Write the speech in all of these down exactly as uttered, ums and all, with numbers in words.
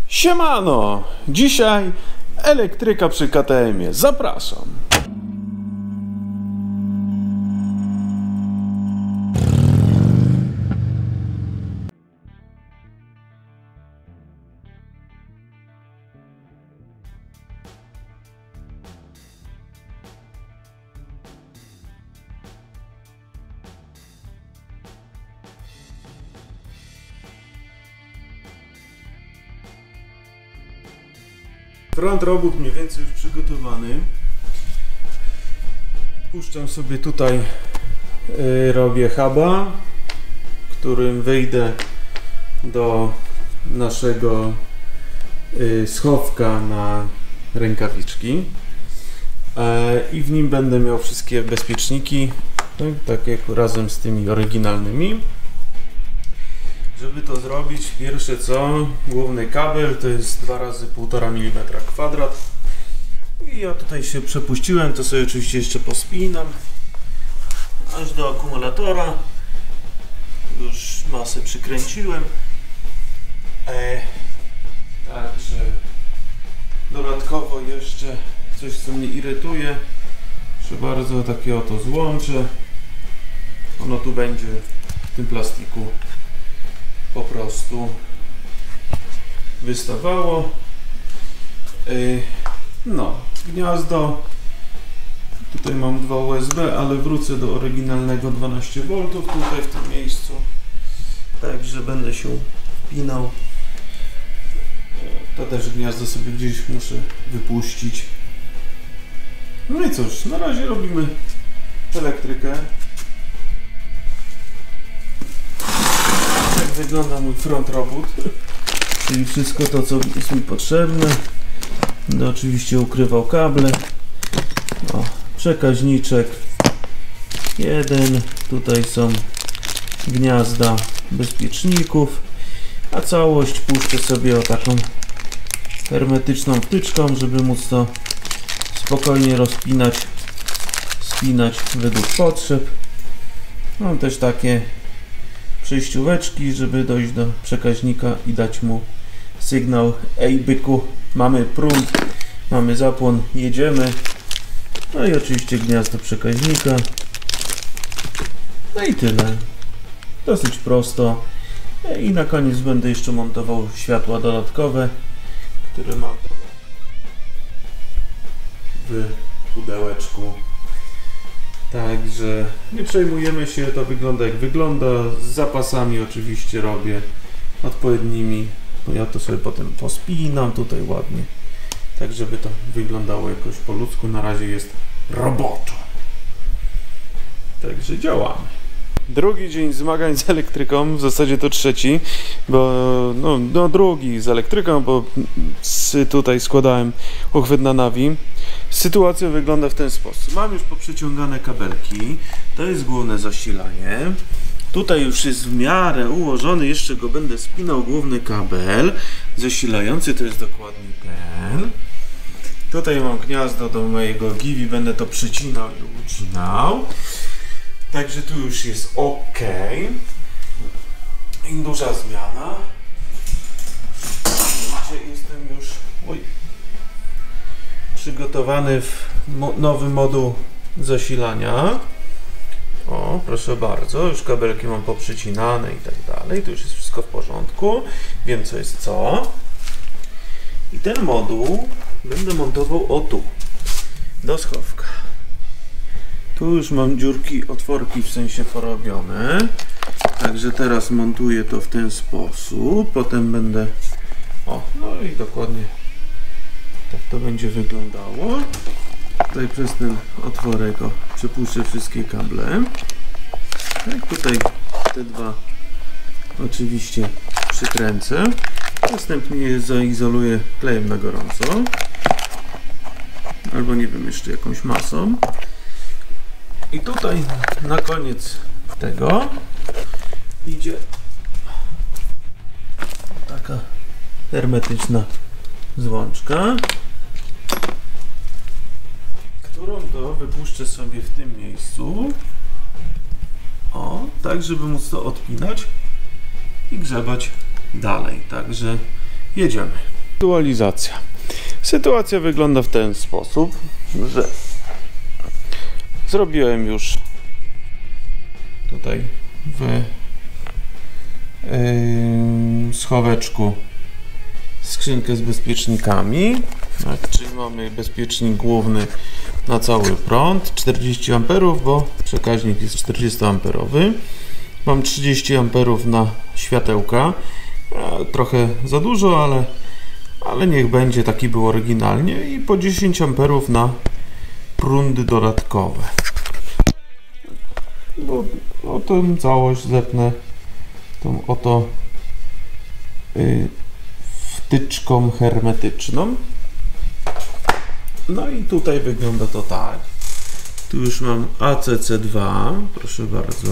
Siemano! Dzisiaj elektryka przy K T M-ie. Zapraszam! Front robót mniej więcej już przygotowany. Puszczam sobie tutaj, yy, robię huba, którym wyjdę do naszego yy, schowka na rękawiczki yy, i w nim będę miał wszystkie bezpieczniki, tak, tak jak razem z tymi oryginalnymi. Żeby to zrobić, pierwsze co, główny kabel to jest dwa razy półtora milimetra kwadrat i ja tutaj się przepuściłem, to sobie oczywiście jeszcze pospinam aż do akumulatora. Już masę przykręciłem, e, także dodatkowo jeszcze coś, co mnie irytuje, że bardzo takie oto złącze, ono tu będzie w tym plastiku po prostu wystawało. Yy, no, gniazdo. Tutaj mam dwa U S B, ale wrócę do oryginalnego dwanaście woltów tutaj w tym miejscu. Także będę się wpinał. To też gniazdo sobie gdzieś muszę wypuścić. No i cóż, na razie robimy elektrykę. Wygląda mój front robót, czyli wszystko to, co jest mi potrzebne. Będę oczywiście ukrywał kable. O, przekaźniczek jeden, tutaj są gniazda bezpieczników, a całość puszczę sobie o taką hermetyczną wtyczką, żeby móc to spokojnie rozpinać, spinać według potrzeb. Mam też takie przejścióweczki, żeby dojść do przekaźnika i dać mu sygnał: ej byku, mamy prąd, mamy zapłon, jedziemy. No i oczywiście gniazdo przekaźnika. No i tyle. Dosyć prosto. I na koniec będę jeszcze montował światła dodatkowe, które mam w pudełeczku. Także nie przejmujemy się, to wygląda jak wygląda. Z zapasami oczywiście robię odpowiednimi, bo ja to sobie potem pospinam tutaj ładnie, tak żeby to wyglądało jakoś po ludzku. Na razie jest roboczo. Także działamy. Drugi dzień zmagań z elektryką, w zasadzie to trzeci, bo no, no drugi z elektryką, bo z, tutaj składałem uchwyt na nawi. Sytuacja wygląda w ten sposób. Mam już poprzeciągane kabelki, to jest główne zasilanie. Tutaj już jest w miarę ułożony, jeszcze go będę spinał, główny kabel zasilający, to jest dokładnie ten. Tutaj mam gniazdo do mojego givi, będę to przycinał i ucinał. Także tu już jest ok. I duża zmiana. Jestem już oj, przygotowany w mo nowy moduł zasilania. O, proszę bardzo, już kabelki mam poprzycinane i tak dalej. Tu już jest wszystko w porządku. Wiem, co jest co. I ten moduł będę montował o tu, do schowka. Tu już mam dziurki, otworki w sensie porobione. Także teraz montuję to w ten sposób. Potem będę... O, no i dokładnie tak to będzie wyglądało. Tutaj przez ten otworek o, przepuszczę wszystkie kable. Tak, tutaj te dwa oczywiście przykręcę. Następnie je zaizoluję klejem na gorąco. Albo nie wiem, jeszcze jakąś masą. I tutaj na koniec tego idzie taka hermetyczna złączka, którą to wypuszczę sobie w tym miejscu. O, tak żeby móc to odpinać i grzebać dalej. Także jedziemy. Aktualizacja. Sytuacja wygląda w ten sposób, że zrobiłem już tutaj w yy, schoweczku skrzynkę z bezpiecznikami, tak, czyli mamy bezpiecznik główny na cały prąd, czterdzieści amperów, bo przekaźnik jest czterdziestoamperowy. Mam trzydzieści amperów na światełka, trochę za dużo, ale, ale niech będzie, taki był oryginalnie, i po dziesięć amperów na prądy dodatkowe. Bo o tę całość zepnę tą oto yy, wtyczką hermetyczną. No i tutaj wygląda to tak. Tu już mam A C C dwa, proszę bardzo.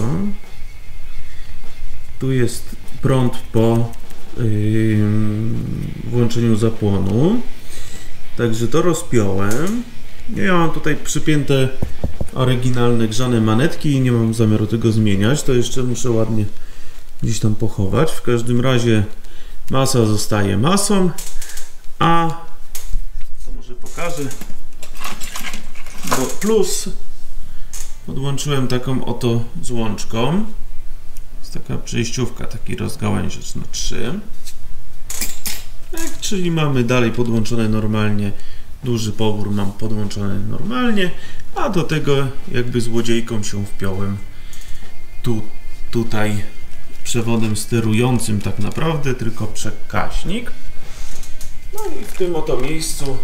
Tu jest prąd po yy, włączeniu zapłonu. Także to rozpiąłem. Ja mam tutaj przypięte oryginalne grzane manetki i nie mam zamiaru tego zmieniać. To jeszcze muszę ładnie gdzieś tam pochować. W każdym razie masa zostaje masą, a to może pokażę, bo plus podłączyłem taką oto złączką. Jest taka przejściówka, taki rozgałęziacz na trzy. Tak, czyli mamy dalej podłączone normalnie, duży powór mam podłączony normalnie, a do tego jakby złodziejką się wpiąłem tu, tutaj przewodem sterującym tak naprawdę, tylko przekaźnik. No i w tym oto miejscu,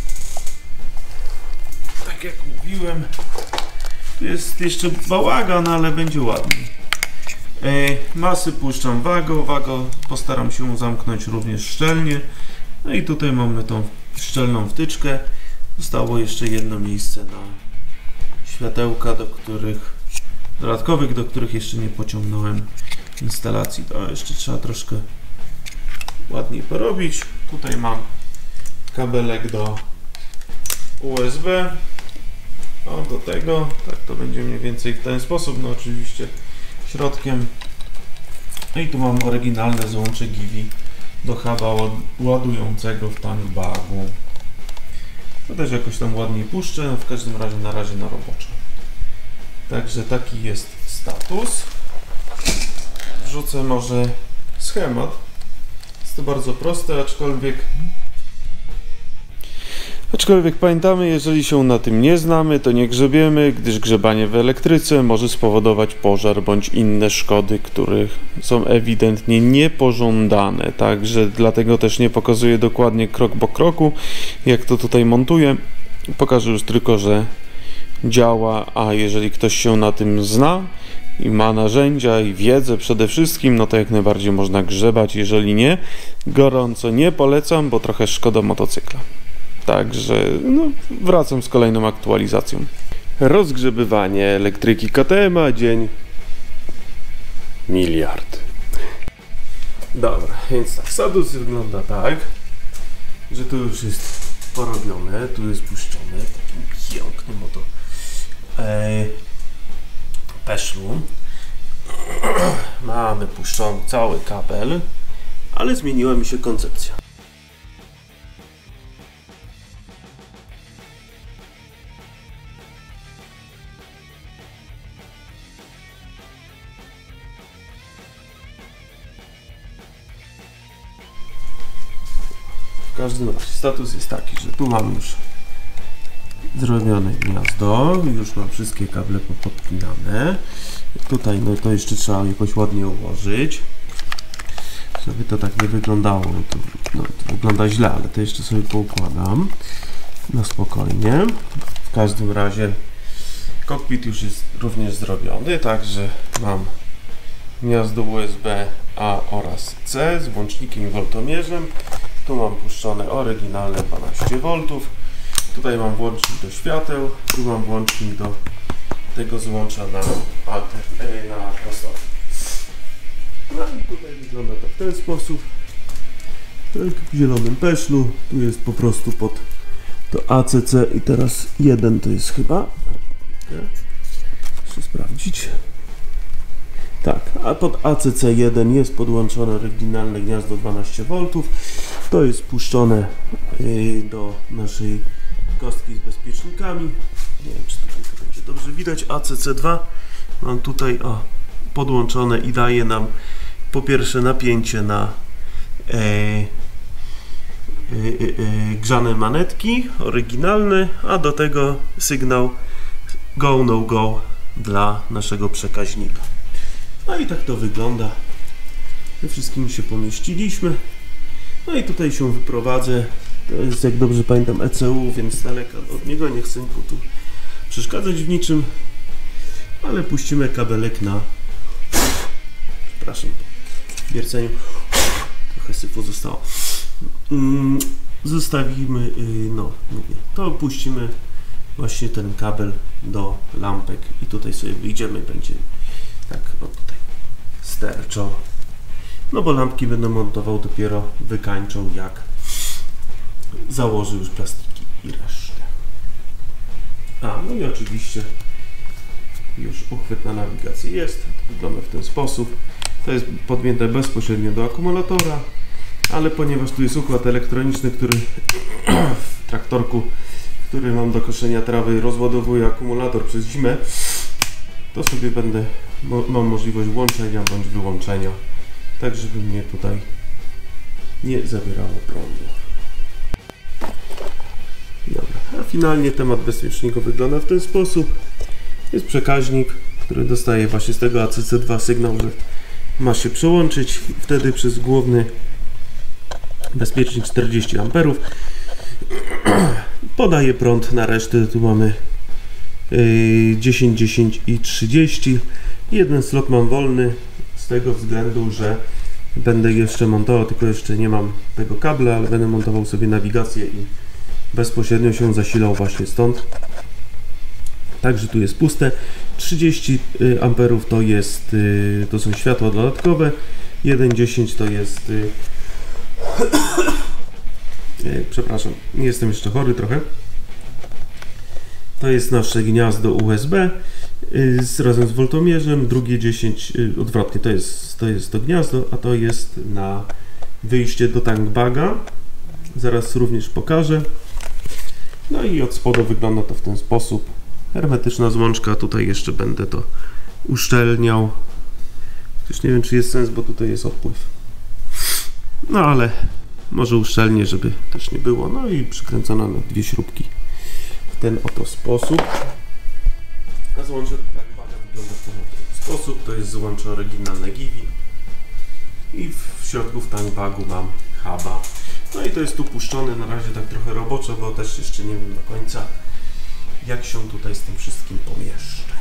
tak jak mówiłem, tu jest jeszcze bałagan, ale będzie ładniej. E, masy puszczam wagą, wagą postaram się zamknąć również szczelnie. No i tutaj mamy tą szczelną wtyczkę. Zostało jeszcze jedno miejsce na światełka, do których dodatkowych, do których jeszcze nie pociągnąłem instalacji. To jeszcze trzeba troszkę ładniej porobić. Tutaj mam kabelek do U S B. O, do tego, tak to będzie mniej więcej w ten sposób, no oczywiście środkiem. No i tu mam oryginalne złącze Givi do huba ładującego w tanbagu. To też jakoś tam ładniej puszczę, no w każdym razie na razie na roboczo. Także taki jest status. Wrzucę może schemat. Jest to bardzo proste, aczkolwiek Aczkolwiek pamiętamy, jeżeli się na tym nie znamy, to nie grzebiemy, gdyż grzebanie w elektryce może spowodować pożar bądź inne szkody, które są ewidentnie niepożądane. Także dlatego też nie pokazuję dokładnie krok po kroku, jak to tutaj montuję. Pokażę już tylko, że działa, a jeżeli ktoś się na tym zna i ma narzędzia i wiedzę przede wszystkim, no to jak najbardziej można grzebać. Jeżeli nie, gorąco nie polecam, bo trochę szkoda motocykla. Także no, wracam z kolejną aktualizacją. Rozgrzebywanie elektryki K T M, a dzień miliard. Dobra, więc tak, status wygląda tak, że tu już jest porobione, tu jest puszczone takim pięknym oto e, peszlu. Mamy puszczony cały kabel, ale zmieniła mi się koncepcja. W każdym razie status jest taki, że tu mam już zrobione gniazdo, już mam wszystkie kable popodpinane. Tutaj no to jeszcze trzeba jakoś ładnie ułożyć, żeby to tak nie wyglądało. To, no, to wygląda źle, ale to jeszcze sobie poukładam na spokojnie. W każdym razie kokpit już jest również zrobiony, także mam gniazdo U S B A oraz C z włącznikiem i woltomierzem. Tu mam puszczone oryginalne dwanaście woltów. Tutaj mam włącznik do świateł. Tu mam włącznik do tego złącza na, alter, na prostowy. No i tutaj wygląda to w ten sposób. Tak, w zielonym peszlu. Tu jest po prostu pod to A C C i teraz jeden to jest chyba. Muszę sprawdzić. Tak, a pod A C C jeden jest podłączone oryginalne gniazdo dwanaście woltów. To jest puszczone yy, do naszej kostki z bezpiecznikami. Nie wiem, czy tutaj to będzie dobrze widać. A C C dwa mam tutaj o, podłączone i daje nam po pierwsze napięcie na e, e, e, grzane manetki oryginalne, a do tego sygnał go, no go dla naszego przekaźnika. No i tak to wygląda. Ze wszystkimi się pomieściliśmy. No i tutaj się wyprowadzę. To jest, jak dobrze pamiętam, E C U, więc z daleka od niego nie chcę tu przeszkadzać w niczym. Ale puścimy kabelek na... Przepraszam, w wierceniu trochę syfu zostało. Zostawimy, no mówię, to puścimy właśnie ten kabel do lampek i tutaj sobie wyjdziemy, będzie tak, o tutaj sterczo. No bo lampki będę montował dopiero wykańczą, jak założę już plastiki i resztę. A, no i oczywiście już uchwyt na nawigację jest, wygląda w ten sposób. To jest podpięte bezpośrednio do akumulatora, ale ponieważ tu jest układ elektroniczny, który w traktorku, który mam do koszenia trawy, rozładowuje akumulator przez zimę, to sobie będę, mam możliwość włączenia bądź wyłączenia, tak żeby mnie tutaj nie zabierało prądu. Dobra, a finalnie temat bezpiecznika wygląda w ten sposób. Jest przekaźnik, który dostaje właśnie z tego A C C dwa sygnał, że ma się przełączyć. Wtedy przez główny bezpiecznik czterdzieści amperów podaje prąd na resztę. Tu mamy dziesięć, dziesięć i trzydzieści. Jeden slot mam wolny z tego względu, że będę jeszcze montował, tylko jeszcze nie mam tego kabla, ale będę montował sobie nawigację i bezpośrednio się zasilał właśnie stąd. Także tu jest puste. trzydzieści amperów to jest, to są światła dodatkowe. jeden dziesięć to jest przepraszam, nie jestem jeszcze chory trochę. To jest nasze gniazdo U S B z, razem z woltomierzem. Drugie dziesięć, odwrotnie, to jest, to jest to gniazdo, a to jest na wyjście do tankbaga. Zaraz również pokażę. No i od spodu wygląda to w ten sposób. Hermetyczna złączka, tutaj jeszcze będę to uszczelniał. Chociaż nie wiem, czy jest sens, bo tutaj jest odpływ. No ale może uszczelnię, żeby też nie było. No i przykręcono na dwie śrubki w ten oto sposób. A złącze tankbaga wygląda w ten oto sposób. To jest złącze oryginalne Givi. I w środku w tankbagu mam huba. No i to jest tu puszczone na razie tak trochę roboczo, bo też jeszcze nie wiem do końca, jak się tutaj z tym wszystkim pomieszczę.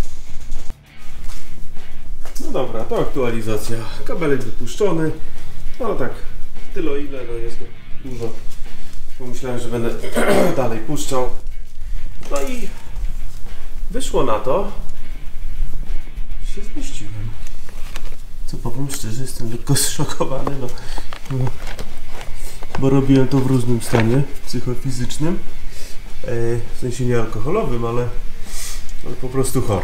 No dobra, to aktualizacja. Kabelek wypuszczony. No tak, tyle o ile, no jest go dużo. Pomyślałem, że będę dalej puszczał. No i wyszło na to, że się zmieściłem. Co powiem szczerze, jestem lekko zszokowany, no. Bo robiłem to w różnym stanie psychofizycznym. W sensie nie alkoholowym, ale, ale po prostu chory.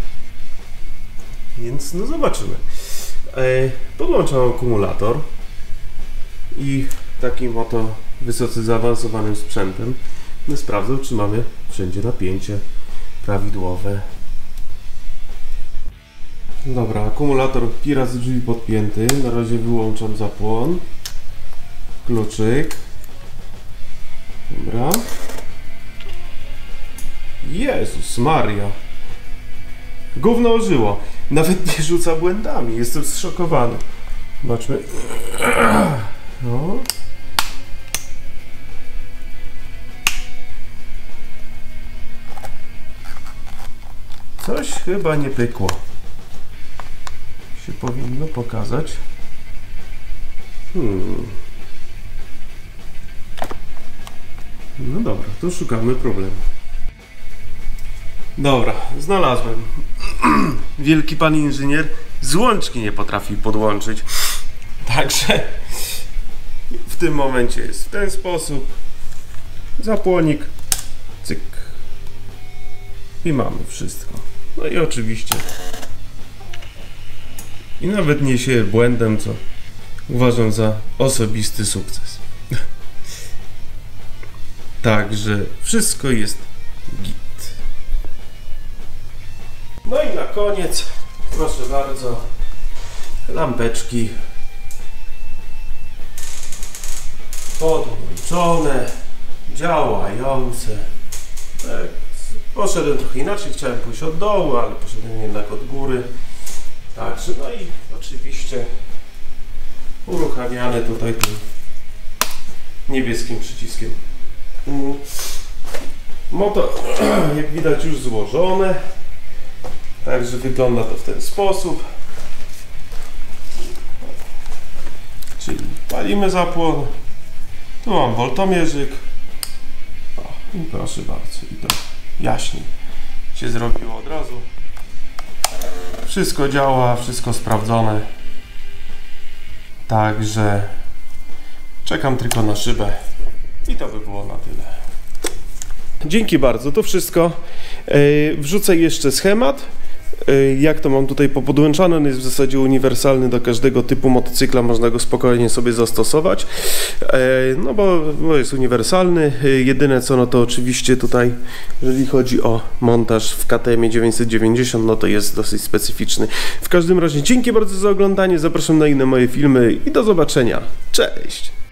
Więc no zobaczymy. Podłączam akumulator i takim oto wysoce zaawansowanym sprzętem będę sprawdzał, czy mamy wszędzie napięcie prawidłowe. Dobra, akumulator pi razy drzwi podpięty. Na razie wyłączam zapłon. Kluczyk. Dobra. Jezus Maria. Gówno ożyło. Nawet nie rzuca błędami. Jestem zszokowany. Zobaczmy. No. Coś chyba nie pykło. Się powinno pokazać. Hmm. No dobra, to szukamy problemu. Dobra, znalazłem. Wielki pan inżynier z łączki nie potrafi podłączyć. Także w tym momencie jest w ten sposób. Zapłonik, cyk. I mamy wszystko. No i oczywiście. I nawet nie się błędem, co uważam za osobisty sukces. Także wszystko jest git. No i na koniec, proszę bardzo, lampeczki podłączone, działające. Tak. Poszedłem trochę inaczej, chciałem pójść od dołu, ale poszedłem jednak od góry. Także, no i oczywiście uruchamiane tutaj tym niebieskim przyciskiem. Motor, jak widać, już złożone. Także wygląda to w ten sposób. Czyli palimy zapłon. Tu mam woltomierzyk. O, i proszę bardzo, i to jaśniej się zrobiło od razu. Wszystko działa, wszystko sprawdzone. Także czekam tylko na szybę i to by było na tyle. Dzięki bardzo, to wszystko. Wrzucę jeszcze schemat. Jak to mam tutaj popodłączane, on jest w zasadzie uniwersalny do każdego typu motocykla, można go spokojnie sobie zastosować, no bo, bo jest uniwersalny. Jedyne co, no to oczywiście tutaj, jeżeli chodzi o montaż w K T M dziewięćset dziewięćdziesiąt, no to jest dosyć specyficzny. W każdym razie dzięki bardzo za oglądanie, zapraszam na inne moje filmy i do zobaczenia. Cześć!